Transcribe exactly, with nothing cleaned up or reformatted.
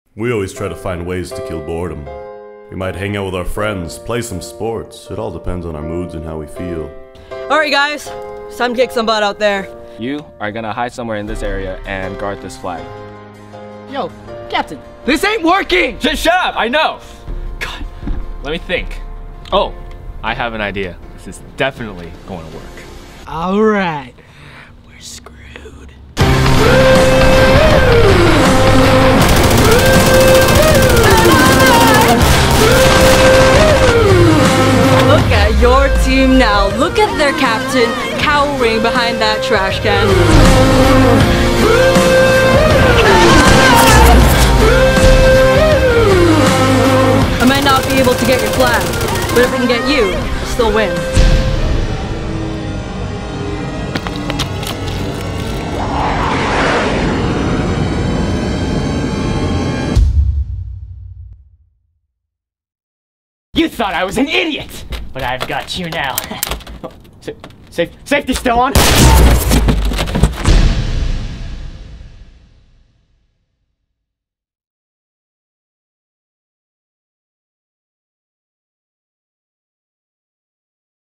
We always try to find ways to kill boredom. We might hang out with our friends, play some sports. It all depends on our moods and how we feel. Alright guys, it's time to kick some butt out there. You are gonna hide somewhere in this area and guard this flag. Yo, Captain, this ain't working! Just shut up, I know! God, let me think. Oh, I have an idea. This is definitely going to work. Alright, we're screwed. Look at your team now. Look at their captain cowering behind that trash can. I might not be able to get your flag, but if we can get you, we'll still win. You thought I was an idiot, but I've got you now. Safe, safety still on?